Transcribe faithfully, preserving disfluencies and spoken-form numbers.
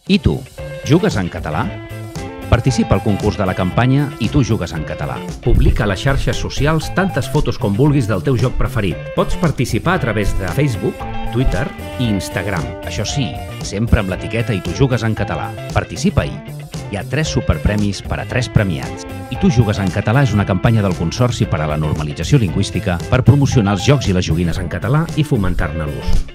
I tu, jugues en català? Participa al concurs de la campanya I tu jugues en català. Publica a les xarxes socials tantes fotos com vulguis del teu joc preferit. Pots participar a través de Facebook, Twitter i Instagram. Això sí, sempre amb l'etiqueta I tu jugues en català. Participa-hi! Hi ha tres superpremis per a tres premiats. I tu jugues en català és una campanya del Consorci per a la Normalització Lingüística per promocionar els jocs i les joguines en català i fomentar-ne l'ús.